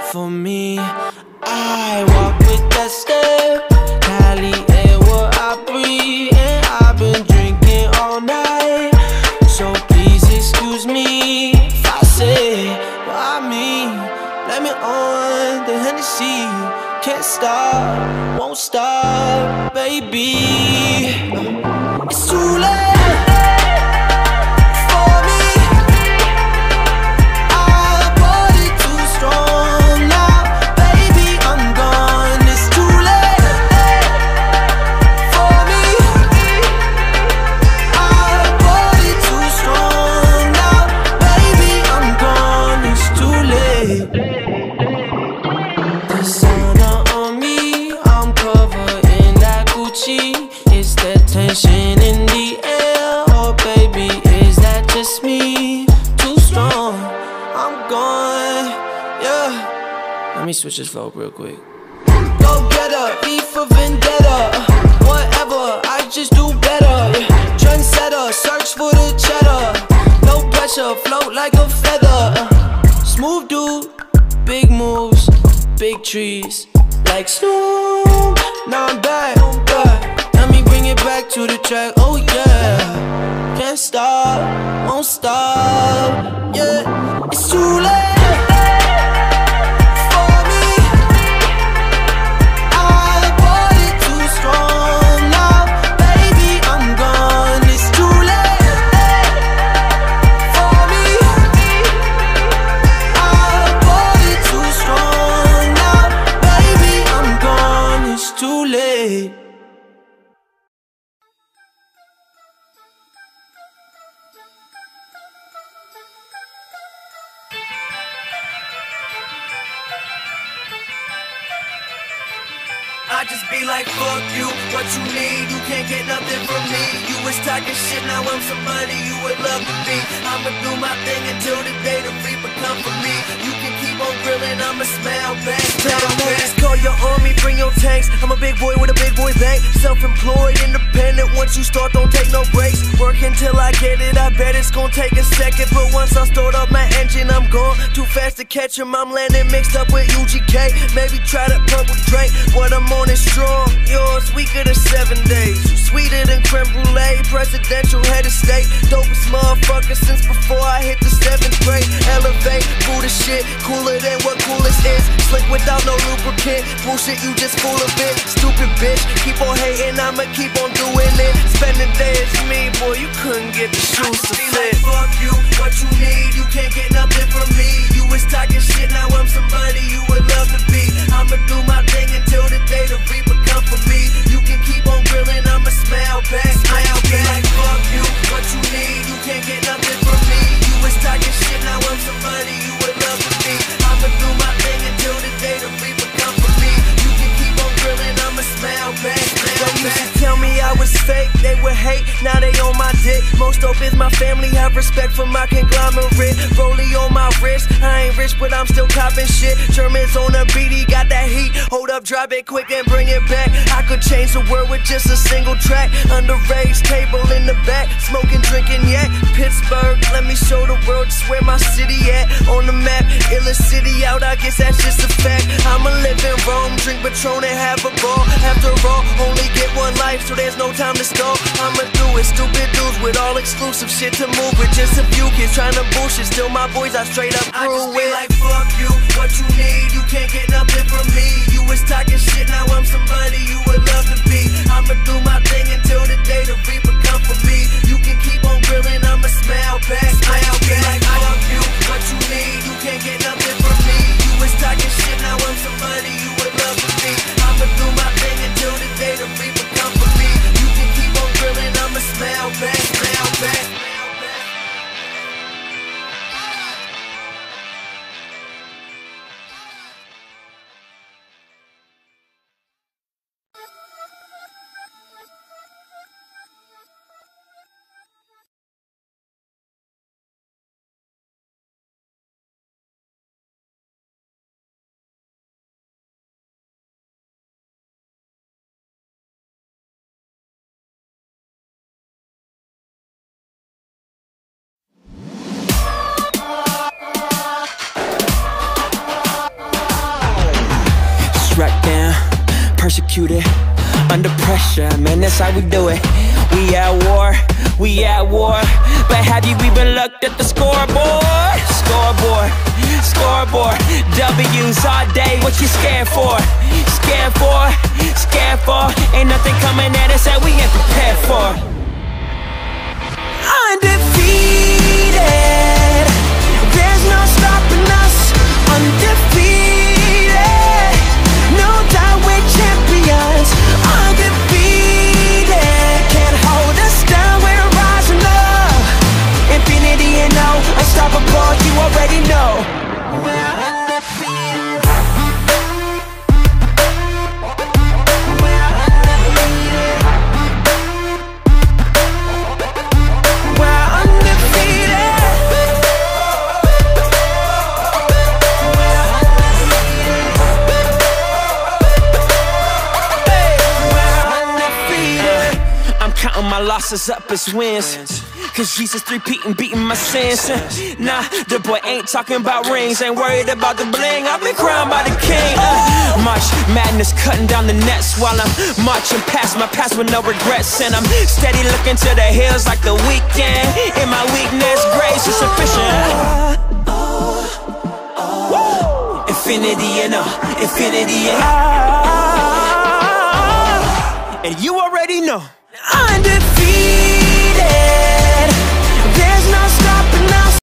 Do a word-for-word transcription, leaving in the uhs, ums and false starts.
for me. I walk with that step, Cali air what I breathe, and I've been drinking all night. So please excuse me if I say what I mean. Blame it on the Hennessy. Can't stop, won't stop, baby. It's too late. It's that tension in the air, oh baby, is that just me? Too strong, I'm gone, yeah. Let me switch this flow real quick. Go get her, V for vendetta, whatever, I just do better, yeah. Trendsetter, search for the cheddar, no pressure, float like a feather. Smooth dude, big moves, big trees, like Snoop. Now I'm back, back. Let me bring it back to the track, oh yeah. Can't stop, won't stop, yeah. It's too late. I just be like, fuck you, what you need, you can't get nothing from me. You was talking shit, now I'm somebody you would love to be. I'ma do my thing until the day the reaper come for me. You can keep on grilling, I'ma smell back, smell back. Call your army, bring your tanks, I'm a big boy with a big boy bank. Self-employed, independent, once you start don't take no breaks. Work until I get it, I bet it's gonna take a second. But once I start up my engine, I'm gone. Too fast to catch him, I'm landing mixed up with U G K. Maybe try that purple drink, what I'm on is strong. Yours weaker than seven days. Sweeter than creme brulee, presidential head of state. Dopest motherfucker since before I hit the seventh grade. Elevate, cool the shit, cooler than what coolest is. Slick without no lubricant, bullshit you just full of it. Stupid bitch, keep on hating, I'ma keep on doing it. Spend the day as me, boy, you couldn't get the shoes to fit. Like, fuck you, what you need, you can't get nothing from me. You was talking shit, now I'm somebody you would love to be. I'ma do my thing until the day the reaper come for me. You can keep on grilling, I'ma smell back, smell back. Like, fuck you, what you need, you can't get nothing from me. You was talking shit, now I'm somebody you would love to be. I'ma do my thing until the day the reaper come for me. You can keep on grilling, I'ma smell back, smell back. They used to tell me I was fake, they would hate, now they on my dick. Most dope is my family, have respect for my conglomerate. Rollie on my wrist, I ain't rich but I'm still copping shit. Germans on the beat, he got that heat. Hold up, drop it quick and bring it back. I could change the world with just a single track. Underage table in the back, smoking, drinking yak. Pittsburgh, let me show the world just where my city at. On the map, illest city out, I guess that's just a fact. I'ma live in Rome, drink Patron and have a ball. After all, only get one life, so there's no time to stall. I'ma do it, stupid dudes with all exclusive shit to move with. Just a few kids trying to bullshit, still my boys I straight up grew with. I just be like, fuck you, what you need, you can't get nothing from me. You was talking shit, now I'm somebody you would love to be. I'ma do my thing until the day the reaper come for me. You can keep on grilling, I'ma smell back, smell back. Like, fuck you, what you need, you can't get nothing from me. You was talking shit, now I'm somebody you would love to be. I'ma do my thing until the day the reaper come for me. You can keep on grilling, I'ma smell back, smell back. executed under pressure, man, that's how we do it. We at war, we at war. But have you even looked at the scoreboard? Scoreboard, scoreboard. W's all day, what you scared for? Scared for, scared for. Ain't nothing coming at us that we ain't prepared for. Undefeated, there's no stopping us. Undefeated, no doubt we're champions. Undefeated, can't hold us down, we're rising up. Infinity and no, unstoppable, you already know. We're undefeated. We're undefeated. We're undefeated. We're undefeated. I'm counting my losses up as wins, cause Jesus three-peating, beating my sins. Nah, the boy ain't talking about rings, ain't worried about the bling, I've been crowned by the king. uh, March Madness cutting down the nets while I'm marching past my past with no regrets. And I'm steady looking to the hills like the weekend. In my weakness, grace is sufficient. Infinity and all, infinity and all. And you already know. Undefeated.